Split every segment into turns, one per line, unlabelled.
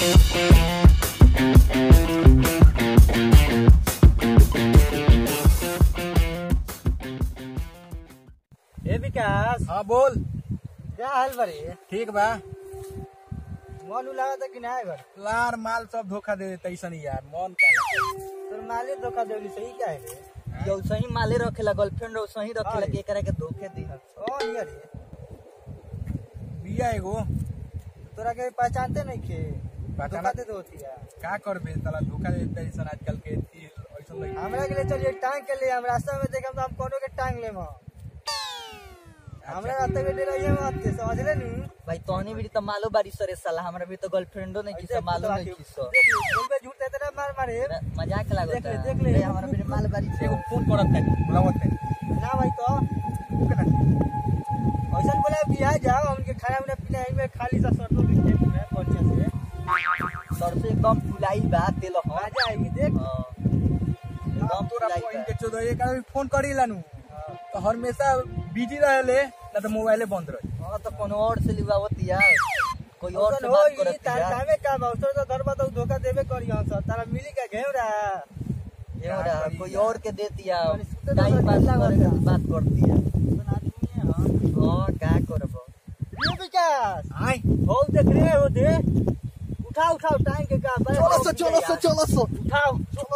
ए विकास।
हाँ बोल।
क्या हाल बड़े?
ठीक बा।
मन लगा था कि ना घर
लार माल सब धोखा दे देता ऐसा नहीं यार मन का
तो माले धोखा देवली सही क्या है रे?
जो सही माले रखेला गर्लफ्रेंड रो सही रखेला के एकरा के धोखे दी है।
कौन यार ये?
बिया एगो
तोरा के पहचानते नहीं के
पहचाना
धोखा दे होती है।
का करबे साला धोखा दे देता ऐसा आजकल के ऐसा नहीं।
हमरा के लिए चलिए टांग के लिए हम रास्ता में देखम तो हम कोनो के टांग ले म हमरा रास्ते में डे रही है मत समझ ले नी
भाई तोहनी भी तो मालो बारी सरे साला हमरा भी तो गर्लफ्रेंडो नहीं किसो मालो नहीं किसो
बोल पे झूठ तेरा मार मारे
मजाक लागो
देख ले
हमरा भी माल बारी से
एगो फोन करत है बुलावत है
ना भाई तो
ओके ना
ऐसा बोला बियाह जाओ उनके खाना उन्हें पीना में खाली सा सरसों के खेत में बढ़िया से
सरसों एकदम फुलाई बा तेल हो
आ जाएगी देख
हम तोरा पॉइंट के चोदो एक आदमी फोन करी लानु तो हमेशा बिजी रहले ना तो मोबाइले बंद रहे।
हां तो कोनो और से लिवावत यार कोई और से
हो
बात करत
तार
यार
कामे का अवसर तो घर बताओ धोखा देबे करियो सर तारा मिली का घेवरा
घेवरा कोई और के दे दिया टाइम पास करे बात करती है हां का करबो
ये विकास
आई
हो देख रहे हो दे उठाओ उठाओ टाइम के का
चलो
उठाओ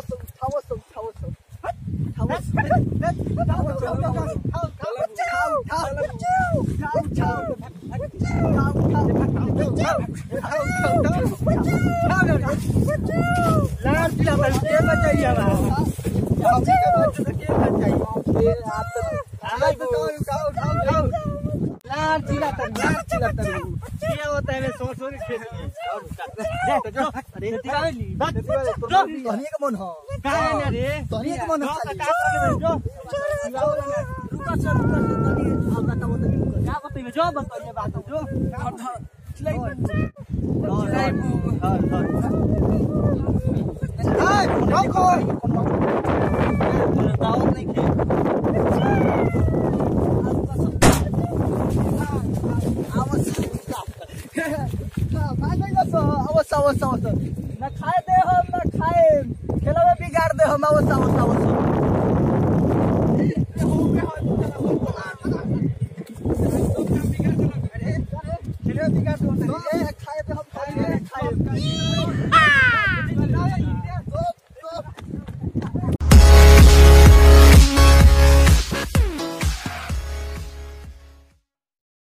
लाल जिला में के बचाइए लाल जिला ये होता है सोच खेत अरे
तोहनी के मन हो
काहे ना रे
तोहनी के मन हो
क्या बताइए जो बताइए बात जो
न खाए दे हम न खाए खेला में बिगाड़ दे हम खाए दे हम खाए